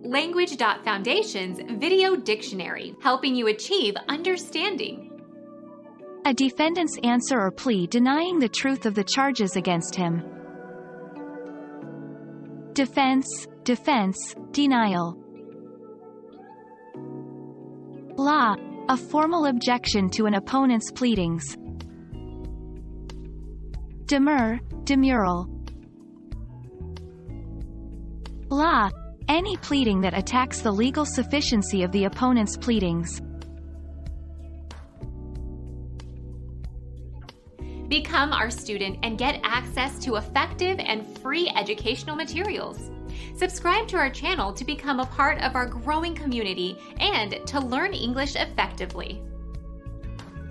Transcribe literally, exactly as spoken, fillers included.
Language Foundation's Video Dictionary, helping you achieve understanding. A defendant's answer or plea denying the truth of the charges against him. Defense, defense, denial. Law, a formal objection to an opponent's pleadings. Demurrer, demurral. Law, any pleading that attacks the legal sufficiency of the opponent's pleadings. Become our student and get access to effective and free educational materials. Subscribe to our channel to become a part of our growing community and to learn English effectively.